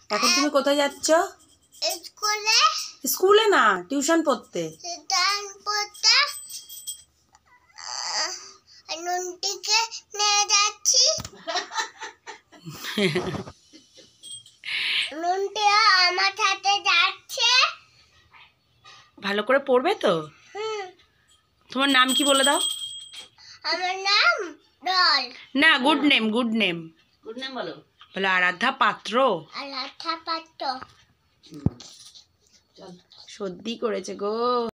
এখন তুমি কোথায় যাচ্ছ? স্কুলে। স্কুলে না, টিউশন পড়তে। নুনটিকে নিয়ে যাচ্ছি। নুনটিও আমার সাথে যাচ্ছে। ভালো করে পড়বে তো? তোমার নাম কি বলে দাও? আমার নাম রল। না, good name, good name. Good name বলো। বলো আরাধ্যা পাত্র। আরাধ্যা পাত্র। সর্দি করেছে গো।